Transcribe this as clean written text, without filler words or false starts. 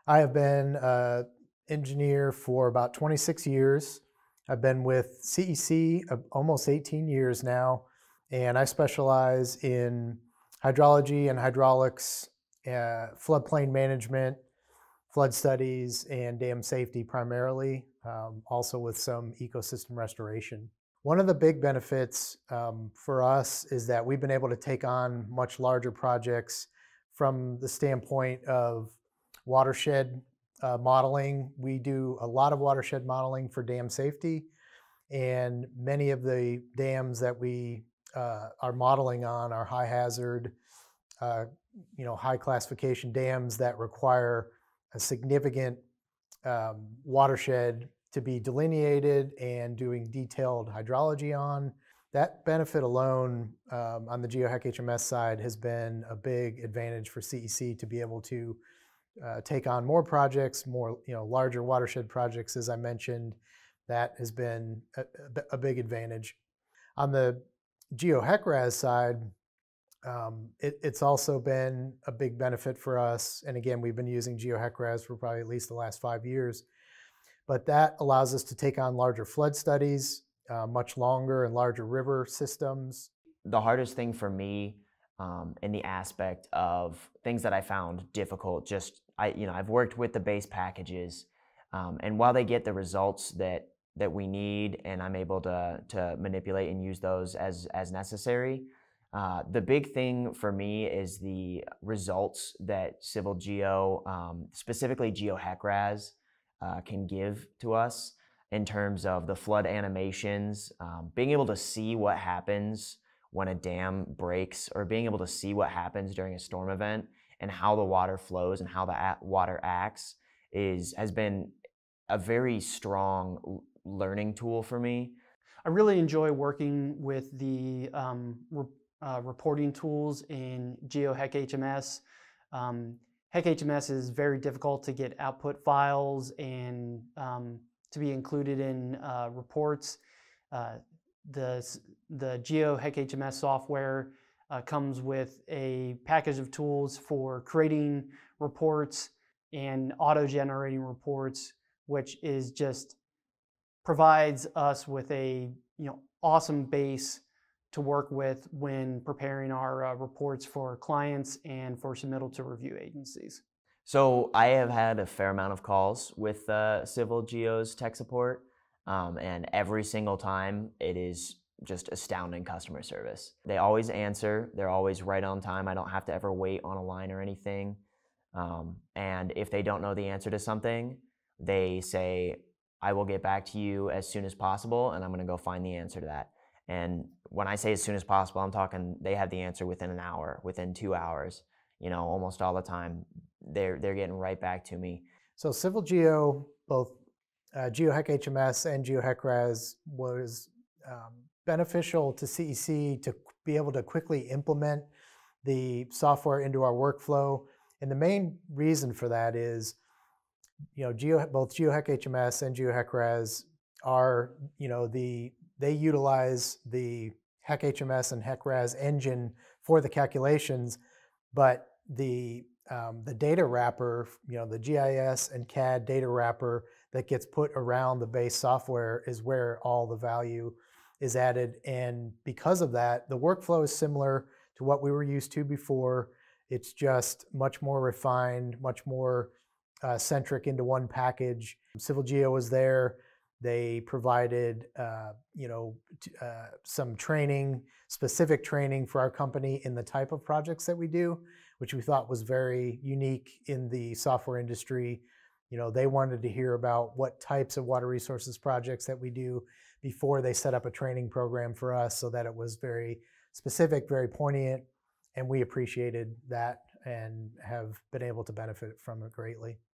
I have been an engineer for about 26 years. I've been with CEC almost 18 years now, and I specialize in hydrology and hydraulics, floodplain management, flood studies, and dam safety primarily, also with some ecosystem restoration. One of the big benefits for us is that we've been able to take on much larger projects from the standpoint of watershed modeling. We do a lot of watershed modeling for dam safety, and many of the dams that we are modeling on are high hazard, high classification dams that require a significant watershed to be delineated and doing detailed hydrology on. That benefit alone on the GeoHECHMS side has been a big advantage for CEC to be able to take on more projects, more larger watershed projects, as I mentioned. That has been a big advantage. On the GeoHECRAS side, it's also been a big benefit for us. And again, we've been using GeoHECRAS for probably at least the last 5 years. But that allows us to take on larger flood studies, much longer and larger river systems. The hardest thing for me in the aspect of things that I found difficult, I've worked with the base packages, and while they get the results that we need, and I'm able to manipulate and use those as necessary, the big thing for me is the results that CivilGEO, specifically GeoHECRAS, can give to us in terms of the flood animations, being able to see what happens when a dam breaks, or being able to see what happens during a storm event and how the water flows and how the water acts has been a very strong learning tool for me. I really enjoy working with the reporting tools in GeoHECHMS. hec-hms is very difficult to get output files and to be included in reports. The GeoHECHMS software comes with a package of tools for creating reports and auto-generating reports, which is just provides us with a awesome base to work with when preparing our reports for clients and for submittal to review agencies. So I have had a fair amount of calls with CivilGEO's tech support, and every single time it is just astounding customer service. They always answer, they're always right on time. I don't have to ever wait on a line or anything. And if they don't know the answer to something, they say, I will get back to you as soon as possible, and I'm gonna go find the answer to that. And when I say as soon as possible, I'm talking they have the answer within an hour, within 2 hours, almost all the time. They're getting right back to me. So CivilGEO, both GeoHECHMS and GeoHECRAS, was beneficial to CEC to be able to quickly implement the software into our workflow. And the main reason for that is, both GeoHECHMS and GeoHECRAS are, they utilize the hec-hms and hec-ras engine for the calculations, but the data wrapper, the GIS and CAD data wrapper that gets put around the base software is where all the value is added. And because of that, the workflow is similar to what we were used to before. It's just much more refined, much more centric into one package. CivilGEO was there. They provided some training, specific training for our company in the type of projects that we do, which we thought was very unique in the software industry. They wanted to hear about what types of water resources projects that we do before they set up a training program for us, so that it was very specific, very poignant, and we appreciated that and have been able to benefit from it greatly.